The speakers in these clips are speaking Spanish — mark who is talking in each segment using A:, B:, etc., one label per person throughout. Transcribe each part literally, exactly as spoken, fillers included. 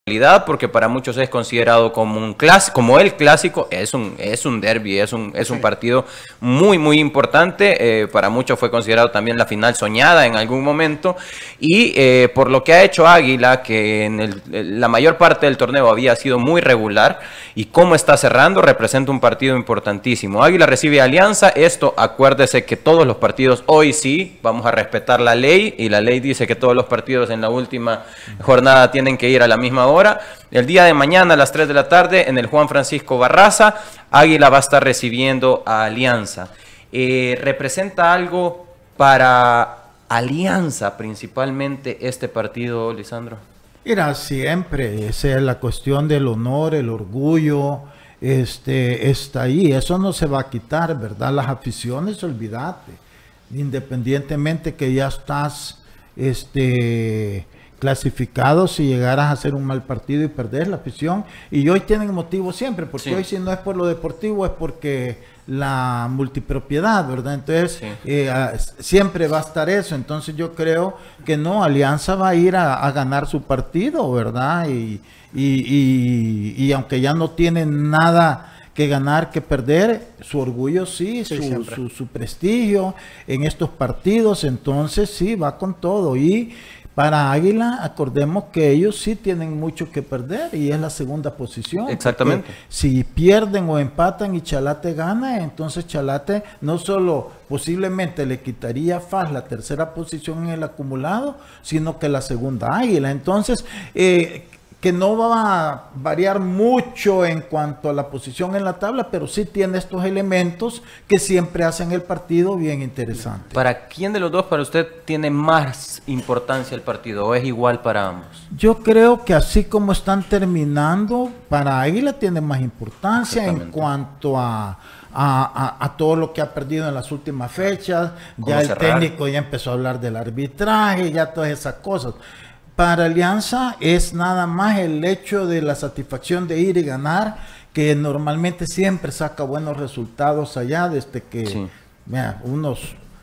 A: porque para muchos es considerado como un clásico, como el clásico, es un, es un derbi, es un, es un partido muy, muy importante. Eh, para muchos fue considerado también la final soñada en algún momento. Y eh, por lo que ha hecho Águila, que en el, la mayor parte del torneo había sido muy regular, y cómo está cerrando, representa un partido importantísimo. Águila recibe a Alianza. Esto, acuérdese que todos los partidos, hoy sí, vamos a respetar la ley, y la ley dice que todos los partidos en la última jornada tienen que ir a la misma hora. El día de mañana a las tres de la tarde en el Juan Francisco Barraza, Águila va a estar recibiendo a Alianza. Eh, ¿Representa algo para Alianza principalmente este partido, Lisandro?
B: Mira, siempre, esa es la cuestión del honor, el orgullo, este, está ahí, eso no se va a quitar, ¿verdad? Las aficiones, olvídate, independientemente que ya estás, este... clasificado, si llegaras a hacer un mal partido y perder la afición, y hoy tienen motivo siempre, porque sí. Hoy si no es por lo deportivo es porque la multipropiedad, ¿verdad? Entonces sí. eh, a, siempre va a estar eso. Entonces yo creo que no, Alianza va a ir a, a ganar su partido, ¿verdad? Y, y, y, y aunque ya no tienen nada que ganar, que perder, su orgullo sí, sí su, su, su prestigio en estos partidos, entonces sí, va con todo. Y para Águila, acordemos que ellos sí tienen mucho que perder y es la segunda posición.
A: Exactamente.
B: Si pierden o empatan y Chalate gana, entonces Chalate no solo posiblemente le quitaría a F A S la tercera posición en el acumulado, sino que la segunda Águila. Entonces, eh, que no va a variar mucho en cuanto a la posición en la tabla, pero sí tiene estos elementos que siempre hacen el partido bien interesante.
A: ¿Para quién de los dos, para usted, tiene más importancia el partido o es igual para ambos?
B: Yo creo que así como están terminando, para Águila tiene más importancia en cuanto a, a, a, a todo lo que ha perdido en las últimas fechas. Ya el cerrar? técnico ya empezó a hablar del arbitraje, ya todas esas cosas. Para Alianza es nada más el hecho de la satisfacción de ir y ganar, que normalmente siempre saca buenos resultados allá desde que sí. mira, unos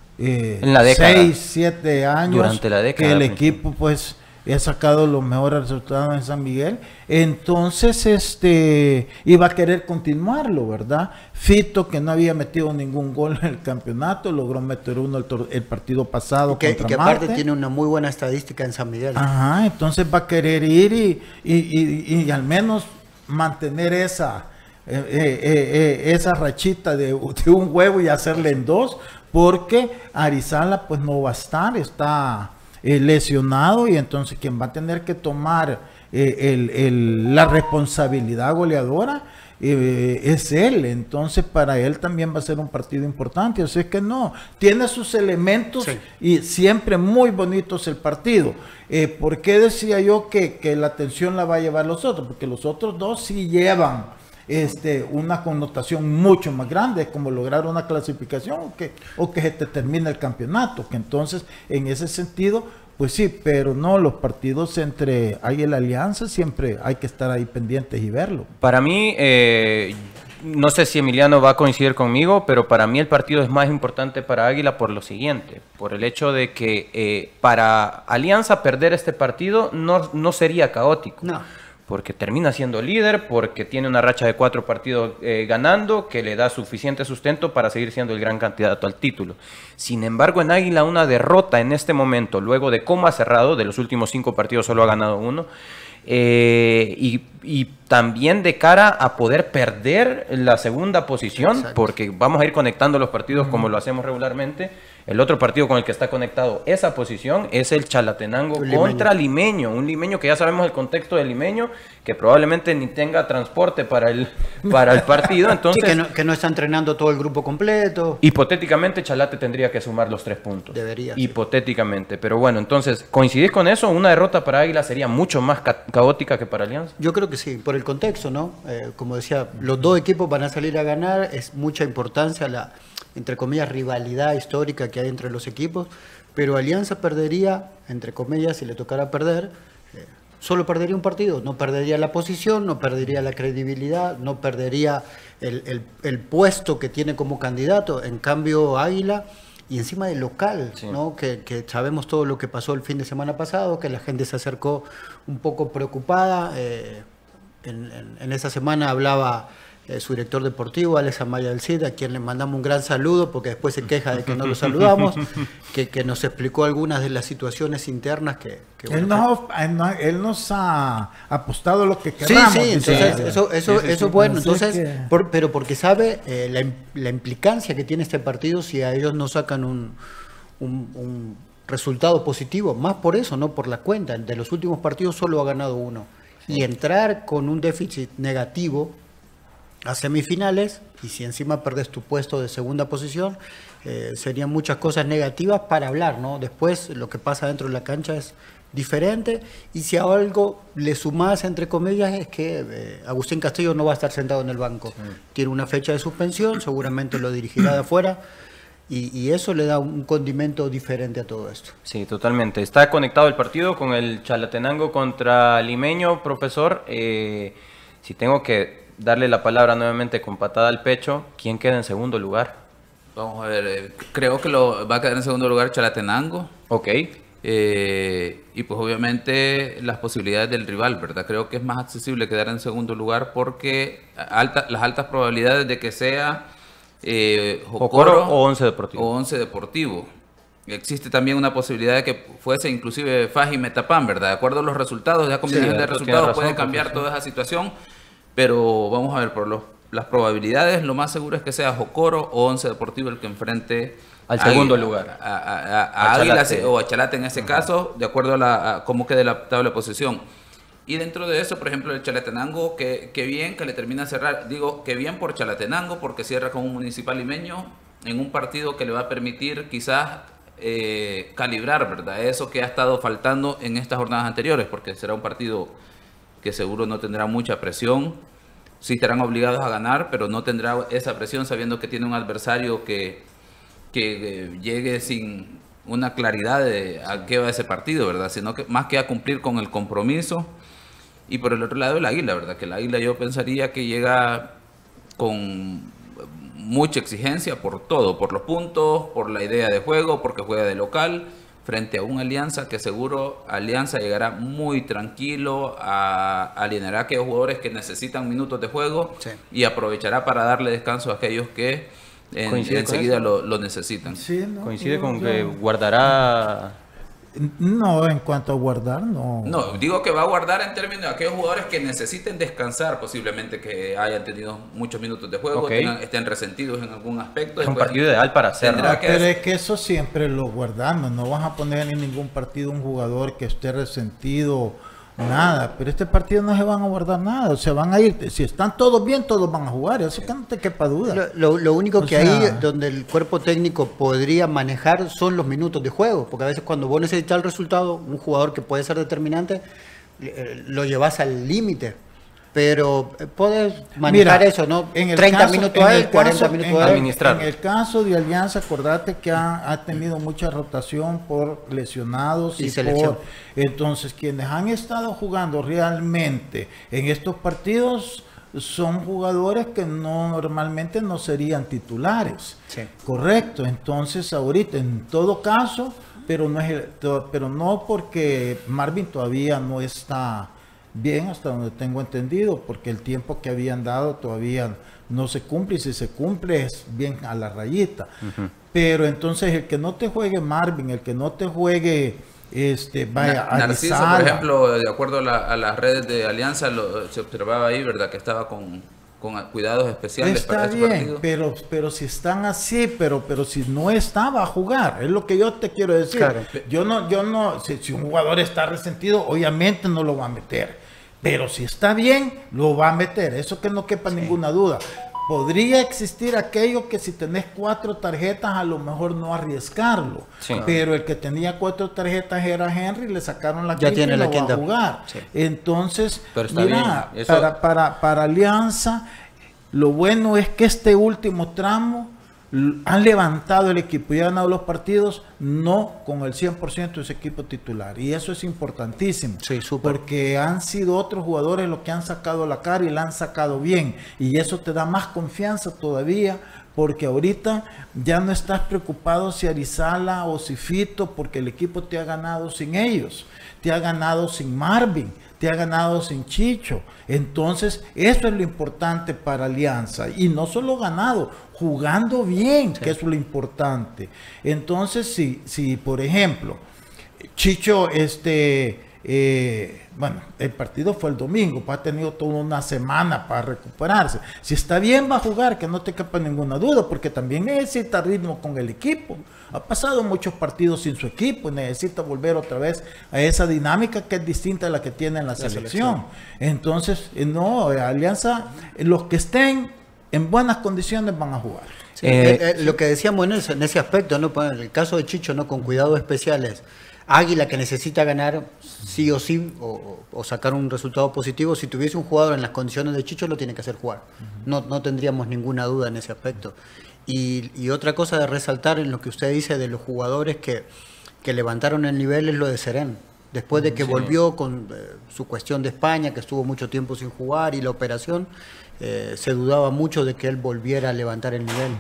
B: eh, en la década, seis, siete años
A: durante la década,
B: que el equipo pues ha sacado los mejores resultados en San Miguel. Entonces este iba a querer continuarlo, ¿verdad? Fito, que no había metido ningún gol en el campeonato, logró meter uno el, el partido pasado
C: y que,
B: contra
C: y que
B: Marte.
C: aparte tiene una muy buena estadística en San Miguel.
B: Ajá, entonces va a querer ir y, y, y, y al menos mantener esa eh, eh, eh, esa rachita de, de un huevo y hacerle en dos, porque Arizala pues no va a estar, está eh, lesionado, y entonces quien va a tener que tomar eh, el, el, la responsabilidad goleadora Eh, es él. Entonces para él también va a ser un partido importante, así es que no, tiene sus elementos sí. y siempre muy bonitos el partido. Eh, ¿por qué decía yo que, que la atención la va a llevar los otros? Porque los otros dos sí llevan este, una connotación mucho más grande, como lograr una clasificación o que, o que se te termine el campeonato, que entonces en ese sentido pues sí, pero no, los partidos entre Águila y Alianza siempre hay que estar ahí pendientes y verlo.
A: Para mí, eh, no sé si Emiliano va a coincidir conmigo, pero para mí el partido es más importante para Águila por lo siguiente, por el hecho de que eh, para Alianza perder este partido no, no sería caótico.
C: No.
A: Porque termina siendo líder, porque tiene una racha de cuatro partidos eh, ganando, que le da suficiente sustento para seguir siendo el gran candidato al título. Sin embargo, en Águila una derrota en este momento, luego de cómo ha cerrado, de los últimos cinco partidos solo ha ganado uno, eh, y, y también de cara a poder perder la segunda posición, exacto, porque vamos a ir conectando los partidos como lo hacemos regularmente. El otro partido con el que está conectado esa posición es el Chalatenango contra Limeño, un Limeño que ya sabemos el contexto del Limeño, que probablemente ni tenga transporte para el, para el partido. Entonces,
C: sí, que, no, que no está entrenando todo el grupo completo.
A: Hipotéticamente Chalate tendría que sumar los tres puntos.
C: Debería.
A: Hipotéticamente, sí. Pero bueno, entonces, ¿coincidís con eso? ¿Una derrota para Águila sería mucho más ca caótica que para Alianza?
C: Yo creo que sí, por el contexto, ¿no? Eh, como decía, los dos equipos van a salir a ganar, es mucha importancia la, entre comillas, rivalidad histórica que hay entre los equipos, pero Alianza perdería, entre comillas, si le tocara perder, eh, solo perdería un partido, no perdería la posición, no perdería la credibilidad, no perdería el, el, el puesto que tiene como candidato. En cambio, Águila y encima del local, sí. ¿no? Que, que sabemos todo lo que pasó el fin de semana pasado, que la gente se acercó un poco preocupada. Eh, en, en, en esa semana hablaba eh, su director deportivo, Alex Amaya del Cid, a quien le mandamos un gran saludo, porque después se queja de que no lo saludamos, que, que nos explicó algunas de las situaciones internas que... que
B: él,
C: bueno,
B: nos, él, nos, él nos ha apostado lo que queramos.
C: Sí, sí, entonces sí, eso, eso, sí, sí, eso es bueno, entonces,
B: que...
C: por, pero porque sabe eh, la, la implicancia que tiene este partido si a ellos no sacan un, un, un resultado positivo, más por eso, no por la cuenta. De los últimos partidos solo ha ganado uno. Sí. Y entrar con un déficit negativo a semifinales, y si encima perdes tu puesto de segunda posición, eh, serían muchas cosas negativas para hablar, ¿no? Después lo que pasa dentro de la cancha es diferente, y si a algo le sumás, entre comillas, es que eh, Agustín Castillo no va a estar sentado en el banco. Sí. Tiene una fecha de suspensión, seguramente lo dirigirá de afuera, y, y eso le da un condimento diferente a todo esto.
A: Sí, totalmente. Está conectado el partido con el Chalatenango contra Limeño, profesor. Eh, si tengo que darle la palabra nuevamente con patada al pecho, ¿quién queda en segundo lugar?
D: Vamos a ver, eh, creo que lo va a quedar en segundo lugar Chalatenango.
A: Ok.
D: Eh, y pues obviamente las posibilidades del rival, ¿verdad? Creo que es más accesible quedar en segundo lugar porque alta, las altas probabilidades de que sea eh, Jocoro,
A: Jocoro o Once Deportivo.
D: O Once Deportivo. Existe también una posibilidad de que fuese inclusive Faji Metapán, ¿verdad? De acuerdo a los resultados, ya combinación sí, de resultados razón, puede cambiar sí. toda esa situación. Pero vamos a ver, por los, las probabilidades, lo más seguro es que sea Jocoro o Once Deportivo el que enfrente
A: al segundo Águila, lugar.
D: A, a, a, a, a Águila o a Chalate en ese uh-huh. caso, de acuerdo a, la, a cómo quede la tabla de posición. Y dentro de eso, por ejemplo, el Chalatenango, que, que bien que le termina a cerrar, digo que bien por Chalatenango, porque cierra con un Municipal Limeño en un partido que le va a permitir quizás eh, calibrar, ¿verdad? Eso que ha estado faltando en estas jornadas anteriores, porque será un partido que seguro no tendrá mucha presión, sí estarán obligados a ganar, pero no tendrá esa presión sabiendo que tiene un adversario que, que eh, llegue sin una claridad de a qué va ese partido, ¿verdad? Sino que más que a cumplir con el compromiso. Y por el otro lado el Águila, ¿verdad? Que el Águila yo pensaría que llega con mucha exigencia por todo, por los puntos, por la idea de juego, porque juega de local, frente a una Alianza que seguro Alianza llegará muy tranquilo, a, a alinear a aquellos jugadores que necesitan minutos de juego sí. y aprovechará para darle descanso a aquellos que en, enseguida lo, lo necesitan.
A: Sí, no, Coincide no, con no. que guardará...
B: No, en cuanto a guardar, no.
D: No, digo que va a guardar en términos de aquellos jugadores que necesiten descansar, posiblemente que hayan tenido muchos minutos de juego, okay. tengan, estén resentidos en algún aspecto.
A: Es un partido ideal para hacerlo.
B: No, pero es que eso siempre lo guardamos, no vas a poner en ningún partido un jugador que esté resentido, nada, pero este partido no se van a guardar nada, o sea, van a ir, si están todos bien, todos van a jugar, eso que no te quepa duda.
C: Lo, lo, lo único o que sea, ahí donde el cuerpo técnico podría manejar son los minutos de juego, porque a veces cuando vos necesitas el resultado, un jugador que puede ser determinante, lo llevas al límite. Pero puedes manejar Mira, eso, ¿no?
B: En el
C: treinta
B: caso,
C: minutos a él,
B: caso,
C: cuarenta minutos
B: en,
C: a él.
B: Administrar. En el caso de Alianza, acordate que ha, ha tenido mucha rotación por lesionados y, y selección. Por, entonces, quienes han estado jugando realmente en estos partidos son jugadores que no normalmente no serían titulares. Sí. Correcto. Entonces, ahorita, en todo caso, pero no, es, pero no porque Marvin todavía no está bien, hasta donde tengo entendido, porque el tiempo que habían dado todavía no se cumple, y si se cumple es bien a la rayita. Uh-huh. Pero entonces el que no te juegue Marvin, el que no te juegue este vaya
D: Na, Narciso, Arizala, por ejemplo, de acuerdo a, la, a las redes de Alianza, lo, se observaba ahí, ¿verdad? Que estaba con, con cuidados especiales
B: está
D: para ese
B: bien,
D: partido.
B: Pero, pero si están así, pero, pero si no estaba a jugar, es lo que yo te quiero decir. Claro. Yo no, yo no, si, si un jugador está resentido, obviamente no lo va a meter. Pero si está bien, lo va a meter. Eso que no quepa sí. ninguna duda. Podría existir aquello que si tenés cuatro tarjetas, a lo mejor no arriesgarlo. Sí. Pero el que tenía cuatro tarjetas era Henry, le sacaron la
C: quinta y
B: lo
C: la
B: va
C: quinta.
B: a jugar. Sí. Entonces,
A: está
B: mira,
A: bien. Eso...
B: para, para, para Alianza, lo bueno es que este último tramo han levantado el equipo y han ganado los partidos, no con el cien por ciento de ese equipo titular, y eso es importantísimo,
C: sí,
B: porque han sido otros jugadores los que han sacado la cara y la han sacado bien, y eso te da más confianza todavía porque ahorita ya no estás preocupado si Arizala o si Fito, porque el equipo te ha ganado sin ellos, te ha ganado sin Marvin, te ha ganado sin Chicho. Entonces, eso es lo importante para Alianza. Y no solo ganado, jugando bien, sí, que es lo importante. Entonces, si, si por ejemplo, Chicho, este... Eh, bueno, el partido fue el domingo, pues ha tenido toda una semana para recuperarse. Si está bien va a jugar, que no te quepa ninguna duda, porque también necesita ritmo con el equipo. Ha pasado muchos partidos sin su equipo y necesita volver otra vez a esa dinámica que es distinta a la que tiene en la, la selección. selección. Entonces, no, Alianza, los que estén en buenas condiciones van a jugar.
C: Sí, eh, eh, lo que decíamos en ese, en ese aspecto, ¿no? En el caso de Chicho, ¿no? Con cuidados especiales. Águila, que necesita ganar sí o sí o, o sacar un resultado positivo, si tuviese un jugador en las condiciones de Chicho lo tiene que hacer jugar. No, no tendríamos ninguna duda en ese aspecto. Y, y otra cosa de resaltar en lo que usted dice de los jugadores que, que levantaron el nivel es lo de Serén. Después de que sí. volvió con eh, su cuestión de España, que estuvo mucho tiempo sin jugar, y la operación, eh, se dudaba mucho de que él volviera a levantar el nivel.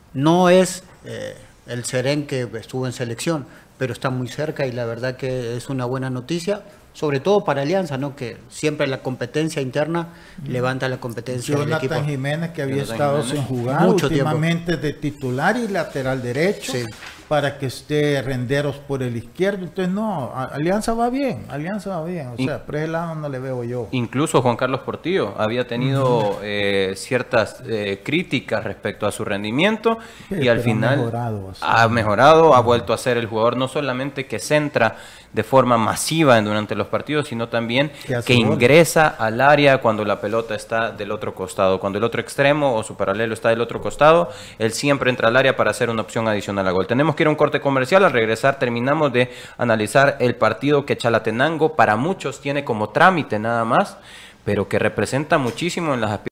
C: No es eh, el Serén que estuvo en selección, pero está muy cerca y la verdad que es una buena noticia, sobre todo para Alianza, ¿no? Que siempre la competencia interna levanta la competencia del equipo.
B: Jonathan Jiménez, que había Jonathan estado Jiménez. sin jugar mucho últimamente tiempo. de titular y lateral derecho, sí, para que esté Renderos por el izquierdo. Entonces no, Alianza va bien, Alianza va bien, o In, sea, por ese lado no le veo yo.
A: Incluso Juan Carlos Portillo había tenido uh-huh. eh, ciertas eh, críticas respecto a su rendimiento, sí, y al final ha mejorado, ha, mejorado, ha vuelto a ser el jugador no solamente que centra de forma masiva durante los partidos, sino también que ingresa al área cuando la pelota está del otro costado, cuando el otro extremo o su paralelo está del otro costado, él siempre entra al área para hacer una opción adicional a gol. Tenemos que ir a un corte comercial. Al regresar terminamos de analizar el partido que Chalatenango para muchos tiene como trámite nada más, pero que representa muchísimo en las aspiraciones